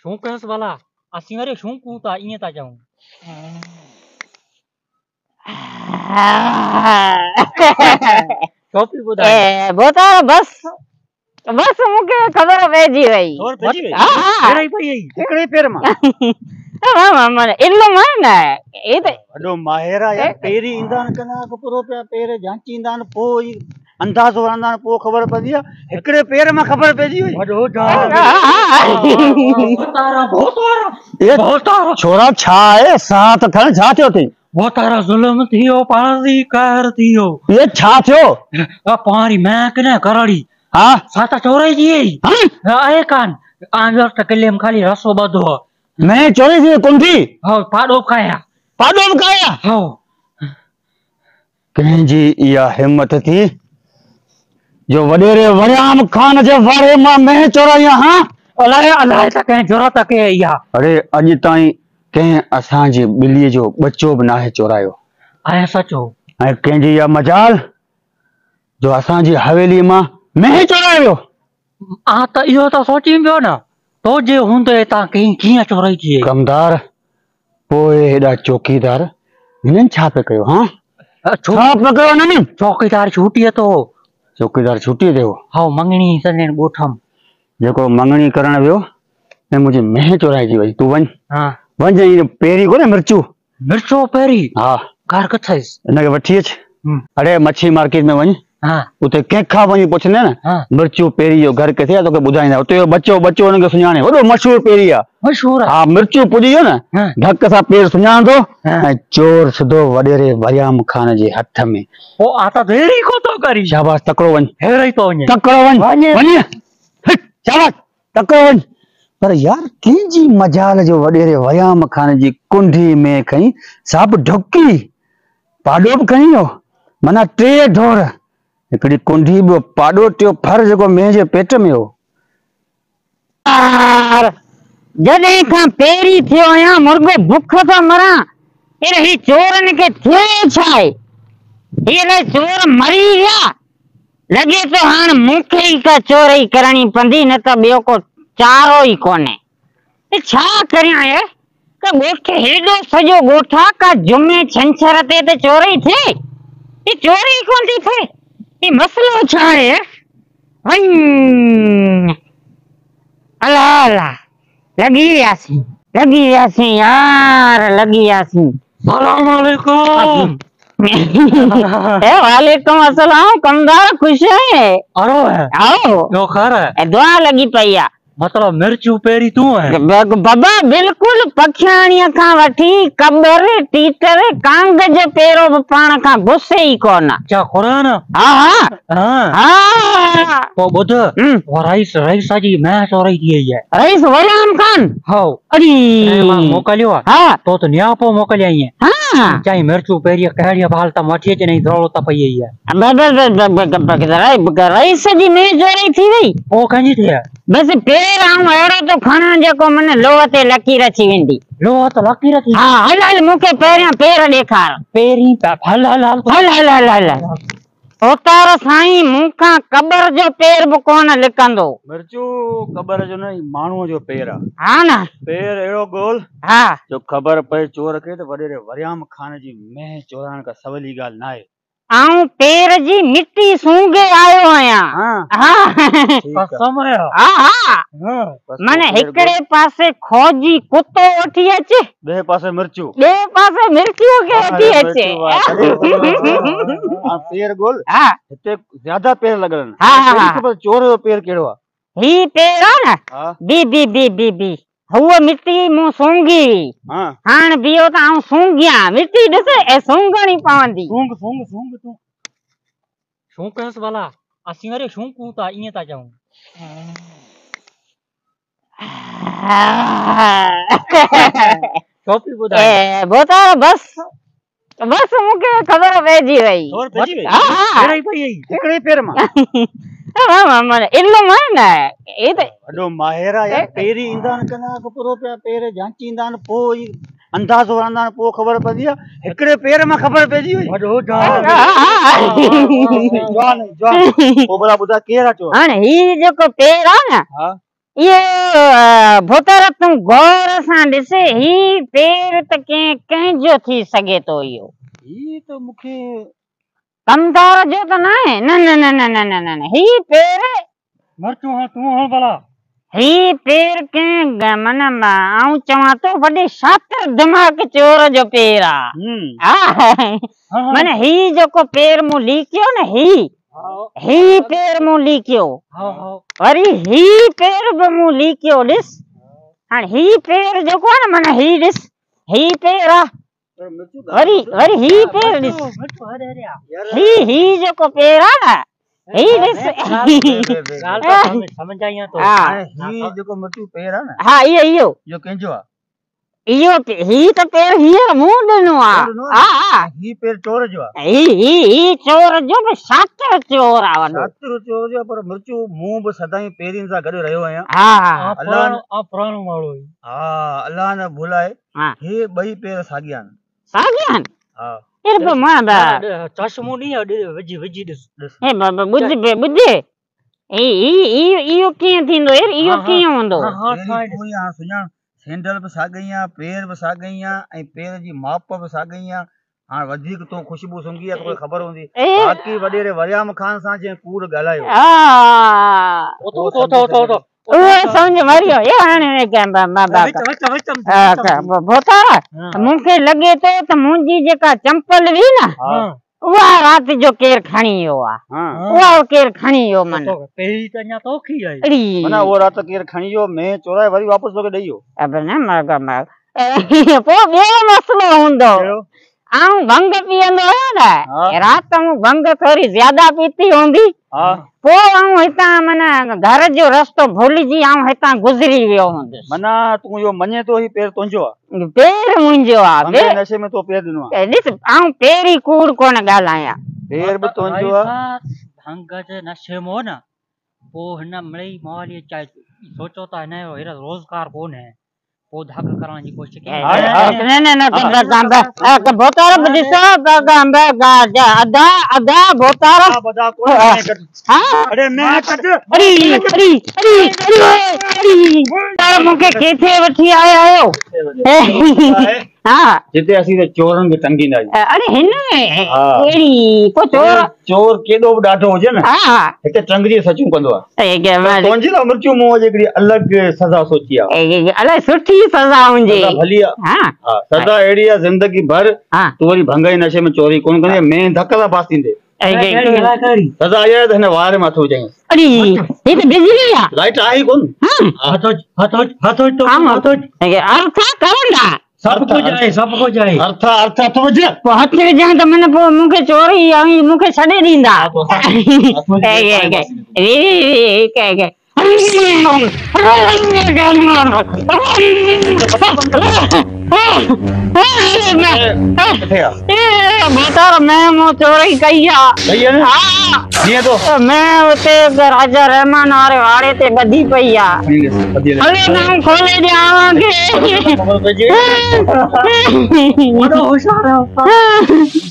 Shoe कयसि भला असीं वरी शू कूं था ईअं था चऊं। टोपी ॿुधाए बोतारा बस बस मूंखे ख़बर पइजी वई। ख़बर पइजी वई? हा पई वई हिकिड़े पेर मां मन इल्म आहे न ए त वॾो माहिर आहे यार। पेरी ईंदा आहिनि कना पूरो पिया पेर जांचींदा आहिनि पोइ अंदाज़ो वणंदा आहिनि पोइ ख़बर पवंदी आहे। हिकिड़े पेर मां ख़बर पइजी वई। वॾो बोतारा छोरा छा आहे सां त खण छा थियो अथई? बोतारा ज़ुल्म थियो पाणी कहर थियो। ये छा थियो? पाणी महक न करड़ी हा साता चोराई जी आहे कान आंजर त किले में खाली रसो बधो मैं चोरी थी कुंठी हो पाडो खाया हो कंहिंजी इहा हिम्मत थी जो वडेरे वरियाम खान जे वारे मां मैं चोराई हां? अलाए अलाए त कंहिं ज़रूरत के इहा। अरे अॼु ताईं कंहिं असांजी ॿिलीअ जो बच्चो बि नाहे चोरायो ऐं सचो ऐं कंहिंजी इहा मजाल जो असांजी हवेली मां मैं चोरायो। आ त इहो त सोची पियो न तो जे हूंदे तां कीअं चोराई थी कमदार पोइ हेॾा चौकीदार हिननि छा पे कयो? हाँ छा पे कयो हिननि? चौकीदार छूटीअ तो चौकीदार छुट्टी ते हो हाउ मंगणी सने ॻोठम जेको मंगणी करण वियो ऐं मुंहिंजी मेह चोराइजी वई। तूं वञ हा वञ पहिरीं कोन्हे मिर्चो पहिरीं हा घर किथेसि हिनखे वठी अच। अड़े मच्छी मार्केट में वञ हा उते कंहिंखां वञी पुछंदे न मिर्चू पहिरीं जो घर किथे आहे तोखे ॿुधाईंदा। उते बच्चो हुनखे सुञाणे वॾो मशहूर पहिरीं आहे मशहूर हा मिर्चू पुॼी वियो न ढक सां पेर सुञाणंदो ऐं चोर सिधो वॾेरे वरियाम खान जे हथ में। ओ आ त देरी को तो करी। शाबाश तकड़ो वञ हेरे तो वञे तकड़ो वञ शाबाश तकड़ो वञ। पर यार कंहिंजी मजाल जो वॾेरे वरियाम खान जी कुंडी में खई साब ढुकी पाडो बि खणी हो माना 3 ढोर हिकिड़ी कुंडी ॿियो पाडो टियो फर जेको मेह जे पेट में हो। जॾहिं खां पहिरीं थियो आहियां मुर्गो बुख थो मरां ही चोरनि खे थियो छा आहे? हीअ चोर मरी विया लॻे थो हाणे मूंखे ई का चोरी करणी पवंदी न त ॿियो को चारो ई कोन्हे। छा करियां का ॻोठ हेॾो सॼो ॻोठ आहे का जुमे छंछर ते त चोरी थिए ही चोरी कोन थी थिए। ही मसलो छा आहे? अला अला लॻी वियासीं यार लॻी वियासीं। सलाम अलैकुम। वालेकुम अस्सलाम कमदार खुश है? आओ नो खैर है दुआ लगी पई आहे। मतलब मिर्चू पेरी तू है बाबा बिल्कुल पखियाणीअ खां वठी कबर टीटर कांग जो पेरो बि पाण खां घुसे ई कोन। क्या कुरान? हाँ तो बुध रईस जी मैं चोरी थी है रईस वरियाम खान हाउ अरे मोकलियो हाँ तो न्यापो मोकलिया ही है हाँ चाहे मिर्चू पेरी कहिड़ी हाल त मठी अचे नहीं दौलत पई है रईस जी मैं चोरी थी वई ओ कंजी थी बस पेर आऊं अहिड़ो तो खणा जेको मने लोह ते लकीर अची वेंदी। लोह त लकीर थी हा हल मूंखे पहिरियां पेर ॾेखार। पेरी हल ओतार साईं मूंखां कबर जो पेर बि कोन लिकंदो। मिर्चू कबर जो न माण्हूअ जो पेर आहे। हा न पेर अहिड़ो गोल हा जो ख़बर पए चोर खे त वॾेरे वरियाम खान जी मेह चोराइण का सवली ॻाल्हि न आहे। आऊं पेर जी मिट्टी सूंघे आयो आहियां। माने हिकिड़े पासे खोजी कुतो वठी अचे ॿिए पासे मिर्चू ॿिए पासे मिर्चू खे वठी अचे। पेर गोल हा हिते ज्यादा पेर लॻल हा चोर जो पेर कहिड़ो आहे? ही पेर आहे न बी बी बी बी बी हुआ मिट्टी मूं सूंघी हाणे बियो त आऊं सूंघियां मिट्टी ॾिसे ऐं सूंघणी पवंदी। सूंघ तूं शू कयसि भला असीं वरी शू कूं था ईअं था चऊं। टोपी ॿुधाए बोतारा बस मूंखे ख़बर पइजी वई। हिकिड़े पेर मां मन इल्म आहे न ए त वॾो माहिर आहे यार। पेरी ईंदा आहिनि कना पूरो पिया पेर जांचींदा आहिनि पोइ अंदाज़ो वणंदा आहिनि पोइ ख़बर पवंदी आहे। हिकिड़े पेर मां ख़बर पइजी वई। हाणे ही जेको पेर आहे न इहो भोतर तूं गौर सां ॾिसे ही पेर त कंहिंजो थी सघे थो इहो ही तो मूंखे कमदार जो त न आहे न न न न न न न ही पेर मरचू हाँ तू हाँ भला ही पेर कंहिं माना आऊं चवां थो वॾे शातिर दिमाग़ चोर जो पेर आहे माना ही जेको पेर मूं लिकियो न ही पेर मूं लिकियो वरी ही पेर बि मूं लिकियो ॾिस हाणे ही पेर जेको आहे न माना ही ॾिस ही पेर आहे वरी वरी ही पेर ॾिस ही जेको पेर आहे न ही ॾिस समझ आई तो ही जेको मृत्यु पेर आहे न हा इहो जो कंहिंजो आहे इहो ही त पेर हींअर मूं ॾिनो आहे हा ही पेर चोर जो आहे ही चोर जो बि शातिर चोर आहे वॾो शातिर चोर जो पर मृत्यु मूं बि सदाईं पेरियुनि सां गॾु रहियो आहियां हा पुराणो माण्हू हा अलाह न भुलाए हा हे ॿई पेर साॻिया आहिनि साॻिया हा यार मां चश्मो ॾींहुं विझी विझी ॾिस हे ॿुध इहो कीअं थींदो यार इहो कीअं हूंदो सुञाण सैंडल बि साॻई आहे पेर बि साॻई आहे ऐं पेर जी माप बि साॻई आहे हाणे वधीक तूं ख़ुशबू सुंघी आहे तोखे ख़बर हूंदी बाक़ी वॾेरे वरियाम ख़ान सां जंहिं कूड़ ॻाल्हायो उहे सम्झ मरियो ये हाणे भोतारा मूंखे लॻे थो त मुंहिंजी जेका चंपल हुई न उहा राति जो केर खणी वियो आहे उहा केर खणी वियो मन पहिरीं त अञा तोखी आई माना उहो राति केर खणी वियो मैं चोराए वरी वापसि तोखे ॾेई वियो अब न पोइ ॿियो मसलो हूंदो आऊं भंग पीअंदो आहियां न राति मूं भंग थोरी ज्यादा पीती हूंदी पोइ आऊं हितां माना घर जो रस्तो भुलिजी आऊं हितां गुज़री वियो हूंदुसि माना तूं इहो मञे थो ही पेर तुंहिंजो आहे पेर मुंहिंजो आहे नशे में तो पेर ॾिनो आहे ॾिस आऊं पहिरीं कूड़ कोन ॻाल्हायां पेर बि तुंहिंजो आहे भंग जे नशे में न पोइ हिन मिड़ई माहौल चाहे सोचो था हिन जो हेड़ा रोज़गार कोन्हे पोइ धक करण जी कोशिश भोतार बि ॾिसो अदा अदा भोतार मूंखे किथे वठी आया आहियो हा जिते असीं त चोरनि खे टंगींदा आहियूं अरे हिन अहिड़ी को चोर चोर केॾो बि ॾाढो हुजे न हा हिते टंगरी सचूं कंदो आहे तुंहिंजी लाइ मृत्यु मूं वटि हिकिड़ी अलॻि सज़ा सोची आहे अलाए सुठी सज़ा हुजे भली आहे सज़ा अहिड़ी आहे ज़िंदगी भर तूं वरी भंग जे नशे में चोरी कोन कंदे मैं धक सां पास थींदे सज़ा इहा आहे त हिन वार में हथु विझाईं अरे ही त बिजली आहे लाइट आहे कोन सब कुछ आहे अर्थ वज हथ विझां त मन पोइ मूंखे चोरी ऐं मूंखे छॾे ॾींदा मैं चोरी कई आहे मैं उते राजा रहमान वारे वाड़े ते ॿधी पई आहे खोले ॾियांव